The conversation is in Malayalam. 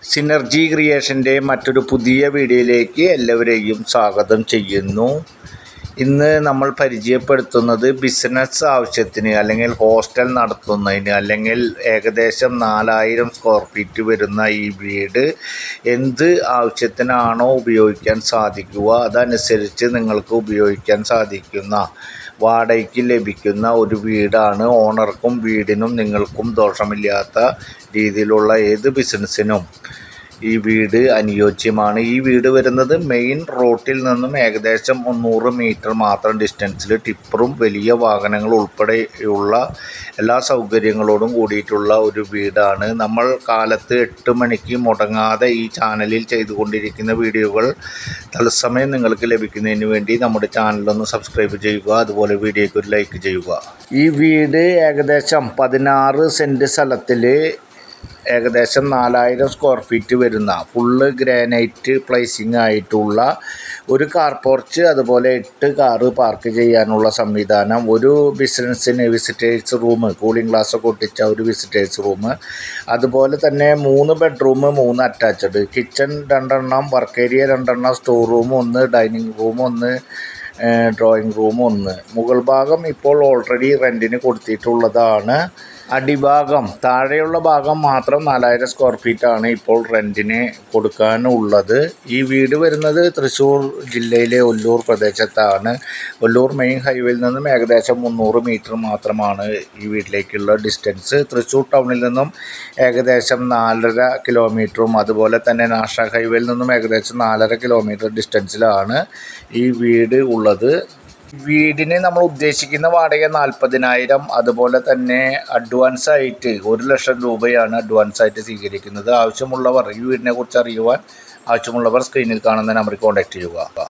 സിനർജി ക്രിയേഷൻ്റെ മറ്റൊരു പുതിയ വീഡിയോയിലേക്ക് എല്ലാവരെയും സ്വാഗതം ചെയ്യുന്നു. ഇന്ന് നമ്മൾ പരിചയപ്പെടുത്തുന്നത് ബിസിനസ് ആവശ്യത്തിന് അല്ലെങ്കിൽ ഹോസ്റ്റൽ നടത്തുന്നതിന് അല്ലെങ്കിൽ ഏകദേശം 4000 സ്ക്വയർ ഫീറ്റ് വരുന്ന ഈ വീട് എന്ത് ആവശ്യത്തിനാണോ ഉപയോഗിക്കാൻ സാധിക്കുക അതനുസരിച്ച് നിങ്ങൾക്ക് ഉപയോഗിക്കാൻ സാധിക്കുന്ന വാടകയ്ക്ക് ലഭിക്കുന്ന ഒരു വീടാണ്. ഓണർക്കും വീടിനും നിങ്ങൾക്കും ദോഷമില്ലാത്ത രീതിയിലുള്ള ഏത് ബിസിനസ്സിനും ഈ വീട് അനുയോജ്യമാണ്. ഈ വീട് വരുന്നത് മെയിൻ റോട്ടിൽ നിന്നും ഏകദേശം 300 മീറ്റർ മാത്രം ഡിസ്റ്റൻസിൽ ടിപ്പറും വലിയ വാഹനങ്ങൾ ഉൾപ്പെടെയുള്ള എല്ലാ സൗകര്യങ്ങളോടും കൂടിയിട്ടുള്ള ഒരു വീടാണ്. നമ്മൾ കാലത്ത് 8 മണിക്ക് മുടങ്ങാതെ ഈ ചാനലിൽ ചെയ്തുകൊണ്ടിരിക്കുന്ന വീഡിയോകൾ തത്സമയം നിങ്ങൾക്ക് ലഭിക്കുന്നതിന് വേണ്ടി നമ്മുടെ ചാനലൊന്ന് സബ്സ്ക്രൈബ് ചെയ്യുക. അതുപോലെ വീഡിയോയ്ക്ക് ഒരു ലൈക്ക് ചെയ്യുക. ഈ വീട് ഏകദേശം 16 സെൻറ്റ് സ്ഥലത്തിൽ ഏകദേശം 4000 സ്ക്വയർ ഫീറ്റ് വരുന്ന ഫുള്ള് ഗ്രാനൈറ്റ് പ്ലേസിംഗ് ആയിട്ടുള്ള ഒരു കാർ പോർച്ച്, അതുപോലെ 8 കാറ് പാർക്ക് ചെയ്യാനുള്ള സംവിധാനം, ഒരു ബിസിനസ്സിന് വിസിറ്റേഴ്സ് റൂം, കൂളിംഗ് ഗ്ലാസ്സൊക്കെ ഒട്ടിച്ച ഒരു വിസിറ്റേഴ്സ് റൂം, അതുപോലെ തന്നെ 3 ബെഡ്റൂം, 3 അറ്റാച്ച്ഡ് കിച്ചൺ 2 എണ്ണം, വർക്ക് ഏരിയ 2 എണ്ണം, store room 1, dining room 1, drawing room 1. മുകൾ ഭാഗം ഇപ്പോൾ ഓൾറെഡി റെൻറ്റിന് കൊടുത്തിട്ടുള്ളതാണ്. അടിഭാഗം താഴെയുള്ള ഭാഗം മാത്രം 4000 സ്ക്വയർ ഫീറ്റാണ് ഇപ്പോൾ റെൻറ്റിന് കൊടുക്കാനുള്ളത്. ഈ വീട് വരുന്നത് തൃശ്ശൂർ ജില്ലയിലെ ഒല്ലൂർ പ്രദേശത്താണ്. ഒല്ലൂർ മെയിൻ ഹൈവേയിൽ നിന്നും ഏകദേശം 300 മീറ്റർ മാത്രമാണ് ഈ വീട്ടിലേക്കുള്ള ഡിസ്റ്റൻസ്. തൃശ്ശൂർ ടൗണിൽ നിന്നും ഏകദേശം 4.5 കിലോമീറ്ററും അതുപോലെ തന്നെ നാഷണൽ ഹൈവേയിൽ നിന്നും ഏകദേശം 4.5 കിലോമീറ്റർ ഡിസ്റ്റൻസിലാണ് ഈ വീട് ഉള്ളത്. വീടിന് നമ്മൾ ഉദ്ദേശിക്കുന്ന വാടക 40,000. അതുപോലെ തന്നെ അഡ്വാൻസായിട്ട് 1 ലക്ഷം രൂപയാണ് അഡ്വാൻസായിട്ട് സ്വീകരിക്കുന്നത്. ആവശ്യമുള്ളവർ ഈ വീടിനെ കുറിച്ച് അറിയുവാൻ ആവശ്യമുള്ളവർ സ്ക്രീനിൽ കാണുന്ന നമ്പറിൽ കോൺടാക്റ്റ് ചെയ്യുക.